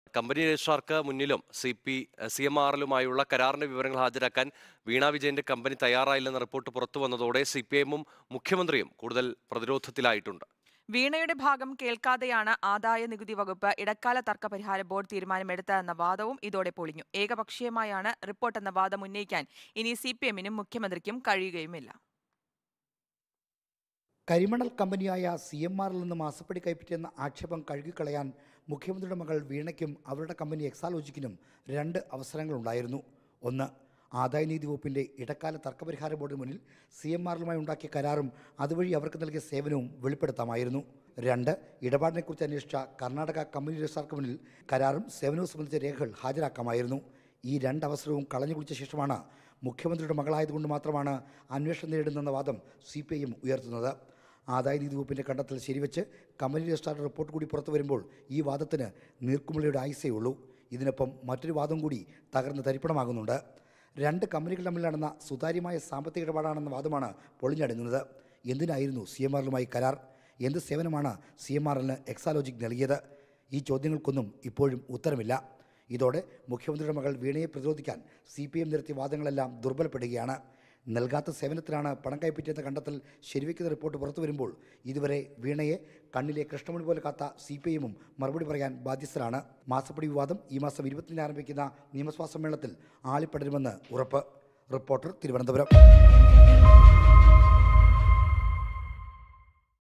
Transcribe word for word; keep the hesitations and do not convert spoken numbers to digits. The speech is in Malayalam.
കമ്പനി രജിസ്ട്രാർക്ക് മുന്നിലും C P C M R എല്ലുമായുള്ള കരാറിന്റെ വിവരങ്ങൾ ഹാജരാക്കാൻ വീണ വിജയന്റെ കമ്പനി തയ്യാറായില്ലെന്ന റിപ്പോർട്ട് പുറത്തു വന്നതോടെ സി പി എമ്മും മുഖ്യമന്ത്രിയും കൂടുതൽ പ്രതിരോധത്തിലായിട്ടുണ്ട്. വീണയുടെ ഭാഗം കേൾക്കാതെയാണ് ആദായ നികുതി വകുപ്പ് ഇടക്കാല തർക്ക പരിഹാര ബോർഡ് തീരുമാനമെടുത്തതെന്ന വാദവും ഇതോടെ പൊളിഞ്ഞു. ഏകപക്ഷീയമായാണ് റിപ്പോർട്ടെന്ന വാദം ഉന്നയിക്കാൻ ഇനി സി പി എമ്മിനും മുഖ്യമന്ത്രിക്കും കഴിയുകയുമില്ല. കരിമണൽ കമ്പനിയായ സി എം ആറിൽ നിന്ന് മാസപ്പടി കൈപ്പറ്റിയെന്ന ആക്ഷേപം കഴുകിക്കളയാൻ മുഖ്യമന്ത്രിയുടെ മകൾ വീണയ്ക്കും അവരുടെ കമ്പനി എക്സാലോജിക്കിനും രണ്ട് അവസരങ്ങളുണ്ടായിരുന്നു. ഒന്ന്, ആദായനികുതി വകുപ്പിൻ്റെ ഇടക്കാല തർക്കപരിഹാര ബോർഡിന് മുന്നിൽ സി എം ആറിലുമായി ഉണ്ടാക്കിയ കരാറും അതുവഴി അവർക്ക് നൽകിയ സേവനവും വെളിപ്പെടുത്താമായിരുന്നു. രണ്ട്, ഇടപാടിനെക്കുറിച്ച് അന്വേഷിച്ച കർണാടക കമ്പനി രജിസ്ട്രാർക്ക് മുന്നിൽ കരാറും സേവനവും സംബന്ധിച്ച രേഖകൾ ഹാജരാക്കാമായിരുന്നു. ഈ രണ്ട് അവസരവും കളഞ്ഞു കുളിച്ച ശേഷമാണ് മുഖ്യമന്ത്രിയുടെ മകളായതുകൊണ്ട് മാത്രമാണ് അന്വേഷണം നേരിടുന്നെന്ന വാദം സി പി ഐ എം ഉയർത്തുന്നത്. ആദായനികുതി വകുപ്പിൻ്റെ കണ്ടെത്തൽ ശരിവെച്ച് കമ്പനി രജിസ്ട്രാറുടെ റിപ്പോർട്ട് കൂടി പുറത്തു വരുമ്പോൾ ഈ വാദത്തിന് നീർക്കുമിളിയുടെ ആയുസേ ഉള്ളൂ. ഇതിനൊപ്പം മറ്റൊരു വാദം കൂടി തകർന്ന് തരിപ്പണമാകുന്നുണ്ട്. രണ്ട് കമ്പനികൾ തമ്മിൽ നടന്ന സുതാര്യമായ സാമ്പത്തിക ഇടപാടാണെന്ന വാദമാണ് പൊളിഞ്ഞടങ്ങുന്നത്. എന്തിനായിരുന്നു സി എം ആറിലുമായി കരാർ? എന്ത് സേവനമാണ് സി എം ആറിന് എക്സാലോജിക് നൽകിയത്? ഈ ചോദ്യങ്ങൾക്കൊന്നും ഇപ്പോഴും ഉത്തരമില്ല. ഇതോടെ മുഖ്യമന്ത്രിയുടെ മകൾ വീണയെ പ്രതിരോധിക്കാൻ സി പി എം നിരത്തിയ വാദങ്ങളെല്ലാം ദുർബലപ്പെടുകയാണ്. നൽകാത്ത സേവനത്തിനാണ് പണം കൈപ്പറ്റിയെന്ന കണ്ടെത്തൽ ശരിവയ്ക്കുന്ന റിപ്പോർട്ട് പുറത്തു വരുമ്പോൾ ഇതുവരെ വീണയെ കണ്ണിലെ കൃഷ്ണമണി പോലെ കാത്ത സി പി ഐ എമ്മും മറുപടി പറയാൻ ബാധ്യസ്ഥരാണ്. മാസപ്പടി വിവാദം ഈ മാസം ഇരുപത്തിനാലിന് ആരംഭിക്കുന്ന നിയമസഭാ സമ്മേളനത്തിൽ ആളിപ്പടരുമെന്ന് ഉറപ്പ്. റിപ്പോർട്ടർ, തിരുവനന്തപുരം.